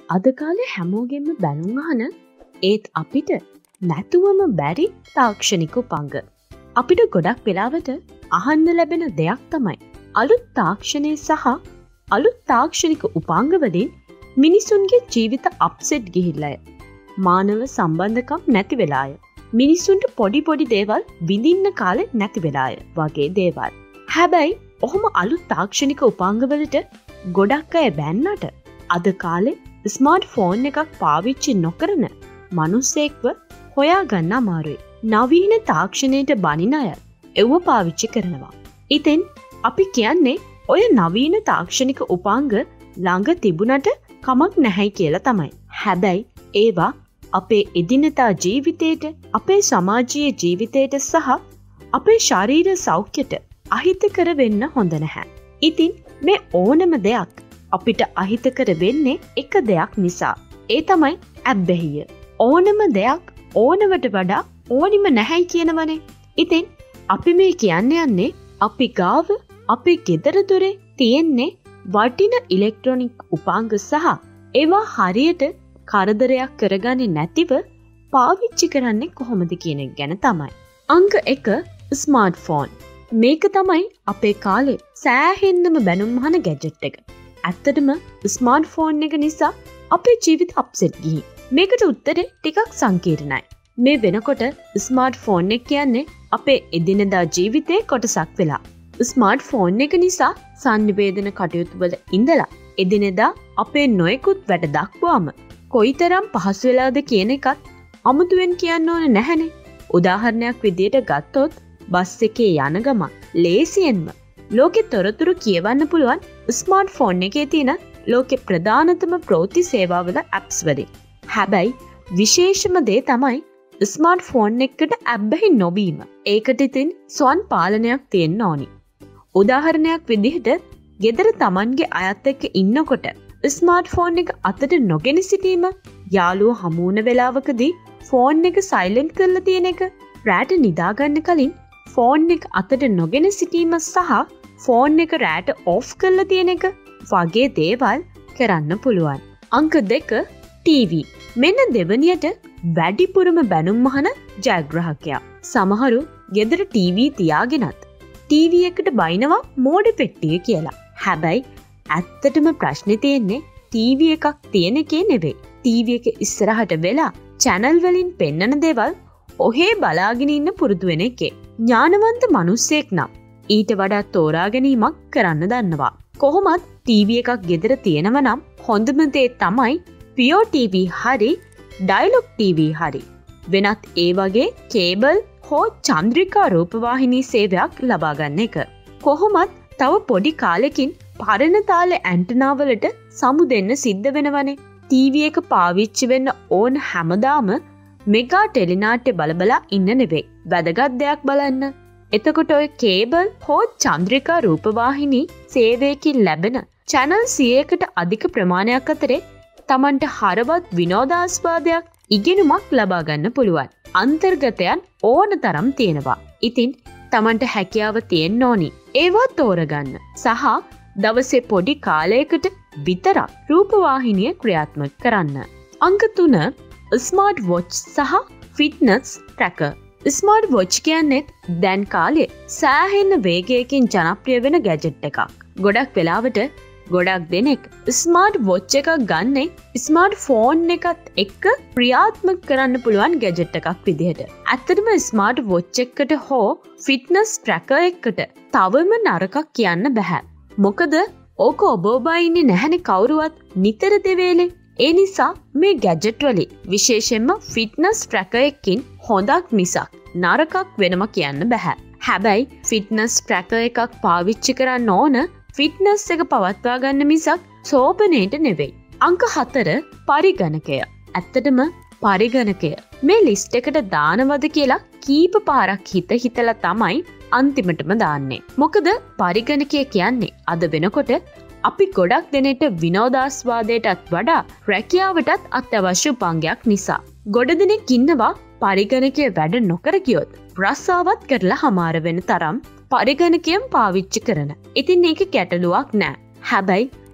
අද කාලේ හැමෝගෙම බැනුම් අහන ඒත් අපිට නැතුවම බැරි තාක්ෂණික උපංග. අපිට ගොඩක් වෙලාවට අහන්න ලැබෙන දෙයක් තමයි අලුත් තාක්ෂණය සහ අලුත් තාක්ෂණික උපංග වලින් මිනිසුන්ගේ ජීවිත අප්සෙට් ගිහිල්ලාය. මානව සම්බන්ධකම් නැති වෙලාය. මිනිසුන්ට පොඩි පොඩි දේවල් විඳින්න කාලෙ නැති වෙලාය වගේ දේවල්. හැබැයි ඔහොම අලුත් තාක්ෂණික උපංග වලට ගොඩක් අය බැන්නට අද කාලේ ස්මාර්ට් ෆෝන් එකක් පාවිච්චි නොකරන මිනිස්සෙක්ව හොයාගන්න අමාරුයි. නවීන තාක්ෂණයට බනින අය එව්ව පාවිච්චි කරනවා. ඉතින් අපි කියන්නේ ඔය නවීන තාක්ෂණික උපංග ළඟ තිබුණට කමක් නැහැ කියලා තමයි. හැබැයි ඒවා අපේ එදිනදා ජීවිතේට, අපේ සමාජීය ජීවිතේට සහ අපේ ශාරීර සෞඛ්‍යයට අහිතකර වෙන්න හොඳ නැහැ. ඉතින් මේ ඕනම දෙයක් අපිට අහිතකර වෙන්නේ එක දෙයක් නිසා. ඒ තමයි ඇබ්බැහිය. ඕනම දෙයක් ඕනවට වඩා ඕනිම නැහැයි කියනවනේ. ඉතින් අපි මේ යන්නේ අපි ගාව අපේ ගෙදර දොරේ තියෙන්නේ වටින ඉලෙක්ට්‍රොනික උපංග සහ ඒවා හරියට කරදරයක් කරගන්නේ නැතිව පාවිච්චි කරන්නේ කොහොමද කියන එක ගැන තමයි. අංක 1 ස්මාර්ට් ෆෝන්. මේක තමයි අපේ කාලේ සෑහෙන්නම බැනුම් අහන ගැජට් එක. ඇත්තටම ස්මාර්ට් ෆෝන් එක නිසා අපේ ජීවිත අප්සෙට් ගිහින්. මේකට උත්තරේ ටිකක් සංකීර්ණයි. මේ වෙනකොට ස්මාර්ට් ෆෝන් එක කියන්නේ අපේ එදිනදා ජීවිතේ කොටසක් වෙලා. ස්මාර්ට් ෆෝන් එක නිසා සංනිවේදන කටයුතු වල ඉඳලා එදිනෙදා අපේ නොයෙකුත් වැඩ දක්වාම කොයිතරම් පහසු වෙලාද කියන එකත් අමුතුවෙන් කියන්න ඕන නැහැනේ. උදාහරණයක් විදියට ගත්තොත් බස් එකේ යන ගමන් ලේසියෙන්ම ලෝකෙ තොරතුරු කියවන්න පුළුවන් ස්මාර්ට් ෆෝන් එකේ තියෙන ලෝකෙ ප්‍රධානතම ප්‍රවෘත්ති සේවාවල ඇප්ස් වලින්. හැබැයි විශේෂම දේ තමයි ස්මාර්ට් ෆෝන් එකකට ඇබ්බැහි නොවීම. ඒකට ඉතින් ස්වන් පාලනයක් තියෙන්න ඕනි. උදාහරණයක් විදිහට ගෙදර Tamanගේ අයත් එක්ක ඉන්නකොට ස්මාර්ට් ෆෝන් එක අතට නොගෙන සිටීම, යාළුවෝ හමු වුණ වෙලාවකදී ෆෝන් එක සයිලන්ට් කරලා තියෙන එක, රැට නිදාගන්න කලින් ෆෝන් එක අතට නොගෙන සිටීම සහ ෆෝන් එක රැට ඔෆ් කරලා තියෙන එක වගේ දේවල් කරන්න පුළුවන්. අංක 2 ටීවී. මෙන්න දෙවනියට වැඩිපුරම බැනුම් අහන ජයග්‍රාහකයා. සමහරු ගෙදර ටීවී තියාගෙනත් ටීවී එකට බයිනවා මෝඩ පෙට්ටිය කියලා. හැබැයි ඇත්තටම ප්‍රශ්නේ තියෙන්නේ ටීවී එකක් තියෙන එකේ නෙවෙයි. ටීවී එක ඉස්සරහට වෙලා channel වලින් පෙන්නන දේවල් ඔහේ බලාගෙන ඉන්න පුරුදු වෙන එකේ. ඥානවන්ත මිනිස්සෙක් නම් ඊට වඩා තෝරා ගැනීමක් කරන්න දන්නවා. කොහොමත් ටීවී එකක් ගෙදර තියෙනව නම් හොඳම දේ තමයි පියෝ ටීවී හරි ඩයලොග් ටීවී හරි වෙනත් ඒ වගේ කේබල් හෝ චන්ද්‍රිකා රූපවාහිනී සේවයක් ලබා ගන්න එක. කොහොමත් තව පොඩි කාලෙකින් පරණ තාලේ ඇන්ටනා වලට සමු දෙන්න සිද්ධ වෙනවනේ. ටීවී එක පාවිච්චි වෙන්න ඕන හැමදාම මෙගා ටෙලිනාට්‍ය බලබලා ඉන්න නෙවෙයි. වැදගත් දෙයක් බලන්න. එතකොට ඔය කේබල් හෝ චන්ද්‍රිකා රූපවාහිනී සේවයකින් ලැබෙන channel 100කට අධික ප්‍රමාණයක් අතරේ Tamanට හරවත් විනෝදාස්වාදයක් ඉගෙනුමක් ලබා ගන්න පුළුවන්. අන්තර්ගතයන් ඕන තරම් තියෙනවා. ඉතින් Tamanට හැකියාව තියෙන්න ඕනි ඒවා තෝරගන්න. සහ දවසේ පොඩි කාලයකට විතරක් රූපවාහිනිය ක්‍රියාත්මක කරන්න. අංක 3 ස්මාර්ට් වොච් සහ ෆිට්නස් ට්‍රැකර්. ස්මාර්ට් වොච් කියන්නේ දැන් කාලේ සෑහෙන වේගයකින් ජනප්‍රිය වෙන ගැජට් එකක්. ගොඩක් වෙලාවට ගොඩක් දෙනෙක් ස්මාර්ට් වොච් එකක් ගන්නේ ස්මාර්ට් ෆෝන් එකත් එක්ක ක්‍රියාත්මක කරන්න පුළුවන් ගැජට් එකක් විදිහට. ඇත්තටම ස්මාර්ට් වොච් එකකට හෝ ෆිට්නස් ට්‍රැකර් එකකට තවම නරකක් කියන්න බෑ. මොකද ඕක ඔබ ඉන්නේ නැහැනේ කවුරුවත් නිතර දෙවේලේ. ඒ නිසා මේ ගැජට් වලින් විශේෂයෙන්ම ෆිට්නස් ට්‍රැකර් එකකින් හොඳක් මිසක් නරකක් වෙනම කියන්න බෑ. හැබැයි ෆිට්නස් ට්‍රැකර් එකක් පාවිච්චි කරන්න ඕන ෆිට්නස් එක පවත්වා ගන්න මිසක් සෝපනේට නෙවෙයි. අංක 4 පරිගණකය. ඇත්තටම පරිගණකය මේ ලිස්ට් එකට දානවද කියලා කීප පාරක් හිතලා තමයි අන්තිමටම දාන්නේ. මොකද පරිගණකය කියන්නේ අද වෙනකොට අපි ගොඩක් දෙනෙට විනෝදාස්වාදයටත් වඩා රැකියාවටත් අත්‍යවශ්‍ය උපංගයක් නිසා. ගොඩ දෙනෙක් ඉන්නවා පරිගණකය වැඩ නොකර ගියොත් රස්සාවත් කරලා හමාර වෙන තරම් පරිගණකයන් පාවිච්චි කරන. ඉතින් ඒක ගැටලුවක් නෑ. හැබැයි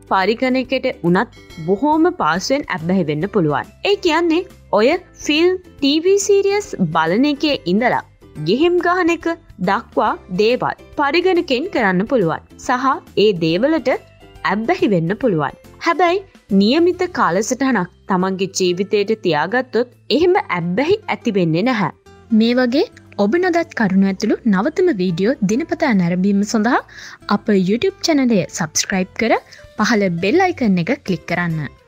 පරිගණකයට උනත් බොහෝම පාසුවෙන් ඇබ්බැහි වෙන්න පුළුවන්. ඒ කියන්නේ ඔය ෆිල්ම් TV සීරියස් බලන එකේ ඉඳලා ගෙහිම් ගහන එක දක්වා දේවල් පරිගණකෙන් කරන්න පුළුවන්. සහ ඒ දේවලට ඇබ්බැහි වෙන්න පුළුවන්. හැබැයි නියමිත කාලසටහනක් තමන්ගේ ජීවිතයට තියාගත්තොත් එහෙම ඇබ්බැහි ඇති වෙන්නේ නැහැ. මේ වගේ ඔබ නොදත් කරුණු ඇතුළු නවතම වීඩියෝ දිනපතා නැරඹීම සඳහා අප YouTube චැනලය සබස්ක්‍රයිබ් කර පහළ බෙල් අයිකන් එක ක්ලික් කරන්න.